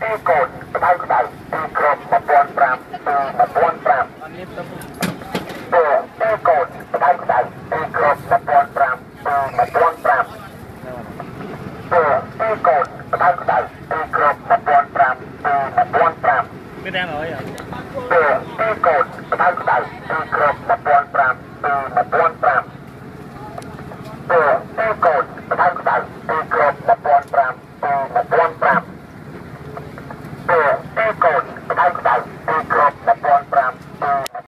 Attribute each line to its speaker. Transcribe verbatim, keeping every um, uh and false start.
Speaker 1: កូនក្តៅក្តៅពីក្រុមmộtពាន់ប្រាំពីmộtពាន់ប្រាំពីពីកូនក្តៅក្តៅពីក្រុមmộtពាន់ប្រាំពីmộtពាន់ប្រាំពីពីកូនក្តៅក្តៅពីក្រុមmộtពាន់ប្រាំពីmộtពាន់ប្រាំគឺđang rồi àពីពីកូនក្តៅក្តៅពីក្រុមmộtពាន់ប្រាំពីmộtពាន់ប្រាំពីពីកូន